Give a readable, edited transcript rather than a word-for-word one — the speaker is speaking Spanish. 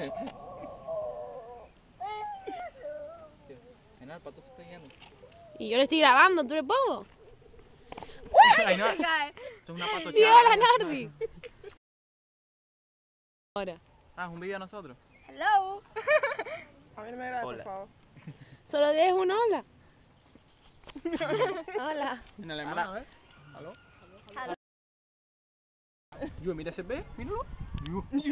El pato se está yendo. Y yo le estoy grabando, ¿tú eres bobo? Ay, no. Es una patochada. ¡Y hola, Nardi! Ahora. Ah, es un video de nosotros. Hello. A mí no me agrada, Hola. por favor. Solo dejes un hola. Hola. En alemán, a ver. ¿Aló? Aló. Yo, mira ese pez, míralo.